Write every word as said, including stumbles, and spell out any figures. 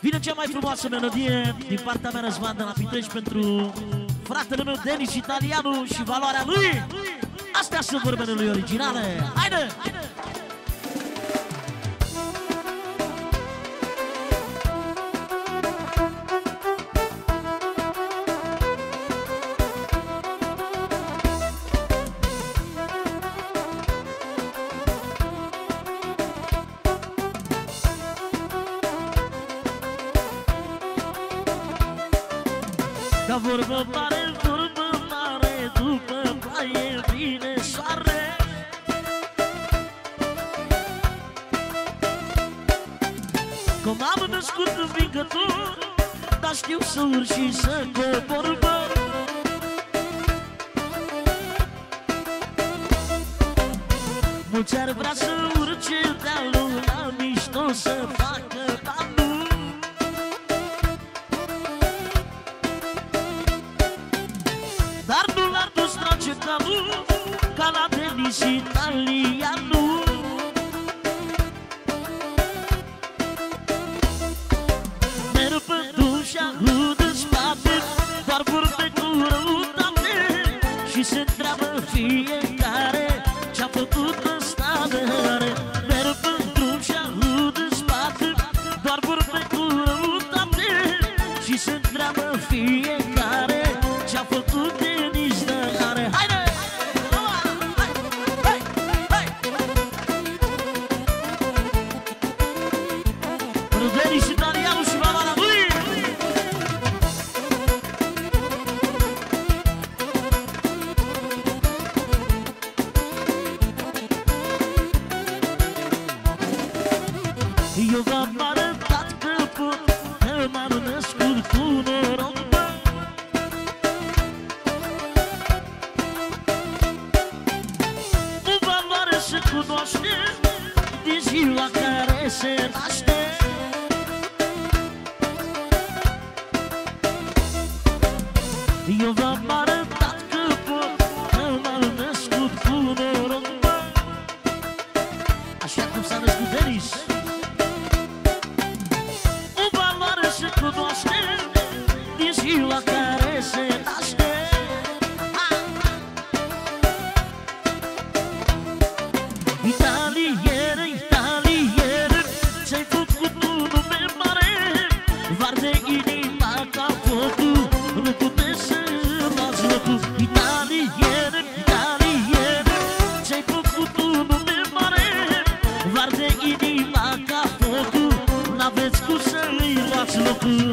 Vine cea mai frumoasă melodie din partea mea, Răzvan de la Pitești, pentru fratele meu Denis Italianu și valoarea lui. Astea sunt vorbele lui originale. Haide! Ca vorbă mare, vorbă mare, după ploaie vine soare. Cum am născut învingător, dar știu să urc și să cobor, bă. Mulți ar vrea să urce dealul, la mișto să facă banul. Dar nu l-ar dus trage calul, ca la Denis Italianu. Merg pe drum și aud în spate doar vorbe cu răutate, și se întreabă fiecare ce-a făcut ăsta de are. Merg pe drum și aud în spate doar vorbe cu răutate, și se întreabă fiecare ce-a făcut Denis de are. Haide! Hai! Hai! Pentru Denis Italianu și valoarea lui! Eu v-am arătat că pot, că m-am născut cu noroc. Se cunoaște din ziua care se naște. Eu v-am arătat că pot, că m-am născut cu noroc, bă. Așa cum s-a născut Denis. O valoare se cunoaște din ziua care se naște. Italiere, italiere, ți-ai făcut un nume mare, varde inima ca focul, nu puteți să luați locul. Italiere, italiere, ți-ai făcut un nume mare, varde inima ca focul, n-aveți cum să-i luați locul.